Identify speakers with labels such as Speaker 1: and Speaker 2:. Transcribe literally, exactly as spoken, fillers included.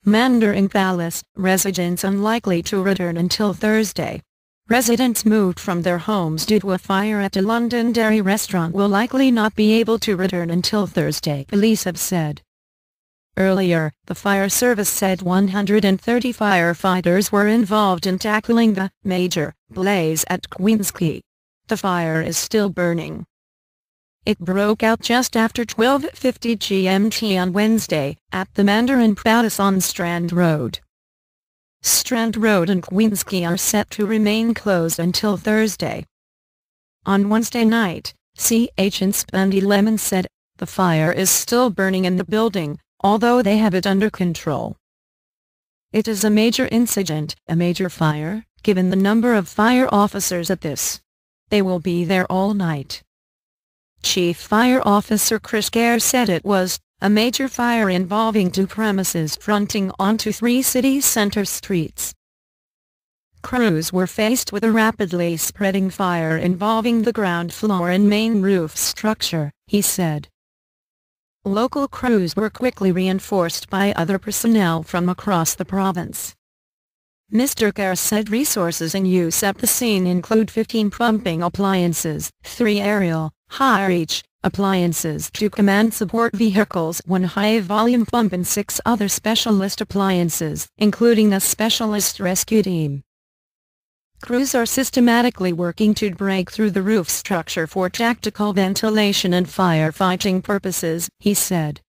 Speaker 1: Mandarin Palace, residents unlikely to return until Thursday. Residents moved from their homes due to a fire at a Londonderry restaurant will likely not be able to return until Thursday, police have said. Earlier, the fire service said one hundred thirty firefighters were involved in tackling the major blaze at Queen's Quay. The fire is still burning. It broke out just after twelve fifty G M T on Wednesday, at the Mandarin Palace on Strand Road. Strand Road and Queen's Quay are set to remain closed until Thursday. On Wednesday night, C H Inspector Lemon said, the fire is still burning in the building, although they have it under control. It is a major incident, a major fire, given the number of fire officers at this. They will be there all night. Chief Fire Officer Chris Gare said it was a major fire involving two premises fronting onto three city center streets. Crews were faced with a rapidly spreading fire involving the ground floor and main roof structure, he said. Local crews were quickly reinforced by other personnel from across the province. Mister Gare said resources in use at the scene include fifteen pumping appliances, three aerial, high-reach, appliances, two command support vehicles, one high-volume pump and six other specialist appliances, including a specialist rescue team. Crews are systematically working to break through the roof structure for tactical ventilation and firefighting purposes, he said.